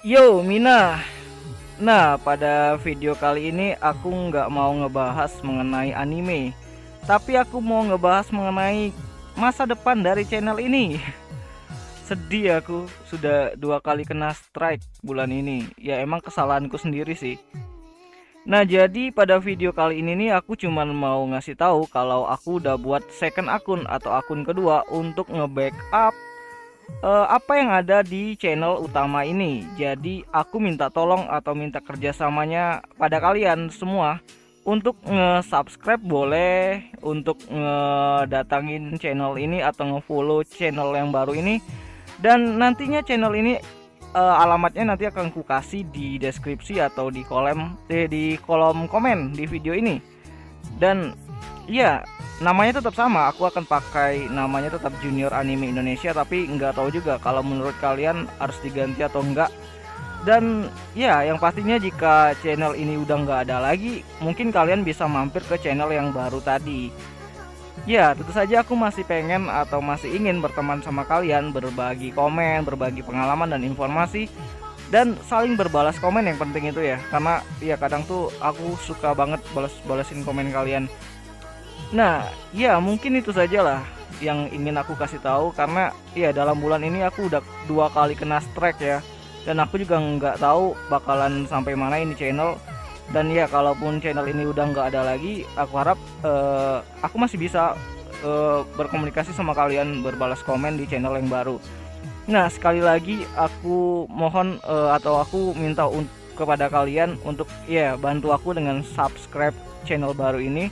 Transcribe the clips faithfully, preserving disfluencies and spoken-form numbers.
Yo Mina, nah pada video kali ini aku nggak mau ngebahas mengenai anime, tapi aku mau ngebahas mengenai masa depan dari channel ini. Sedih aku, sudah dua kali kena strike bulan ini. Ya emang kesalahanku sendiri sih. Nah jadi pada video kali ini nih aku cuman mau ngasih tahu kalau aku udah buat second akun atau akun kedua untuk nge-backup eh, apa yang ada di channel utama ini. Jadi aku minta tolong atau minta kerjasamanya pada kalian semua untuk nge-subscribe boleh, untuk ngedatangin channel ini atau nge-follow channel yang baru ini. Dan nantinya channel ini eh, alamatnya nanti akan ku kasih di deskripsi atau di kolom eh, di kolom komen di video ini. Dan iya, namanya tetap sama. Aku akan pakai namanya tetap Junior Anime Indonesia, tapi nggak tahu juga kalau menurut kalian harus diganti atau enggak. Dan ya, yang pastinya jika channel ini udah nggak ada lagi, mungkin kalian bisa mampir ke channel yang baru tadi. Ya, tentu saja aku masih pengen atau masih ingin berteman sama kalian, berbagi komen, berbagi pengalaman dan informasi, dan saling berbalas komen yang penting itu ya. Karena ya kadang tuh aku suka banget balas-balasin komen kalian. Nah, ya mungkin itu sajalah yang ingin aku kasih tahu karena ya dalam bulan ini aku udah dua kali kena strike ya. Dan aku juga nggak tahu bakalan sampai mana ini channel. Dan ya kalaupun channel ini udah nggak ada lagi, aku harap eh, aku masih bisa eh, berkomunikasi sama kalian, berbalas komen di channel yang baru. Nah, sekali lagi aku mohon eh, atau aku minta un- kepada kalian untuk ya bantu aku dengan subscribe channel baru ini.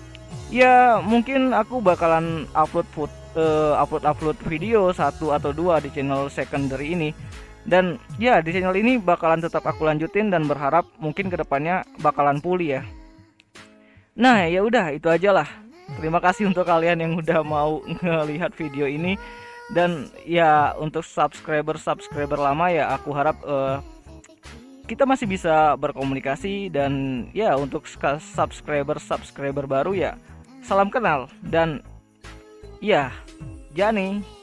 Ya mungkin aku bakalan upload food, uh, upload upload video satu atau dua di channel secondary ini. Dan ya di channel ini bakalan tetap aku lanjutin dan berharap mungkin kedepannya bakalan pulih ya. Nah ya udah itu aja lah. Terima kasih untuk kalian yang udah mau ngelihat video ini. Dan ya untuk subscriber subscriber lama ya aku harap uh, kita masih bisa berkomunikasi. Dan ya untuk subscriber subscriber baru ya salam kenal dan ya Jani.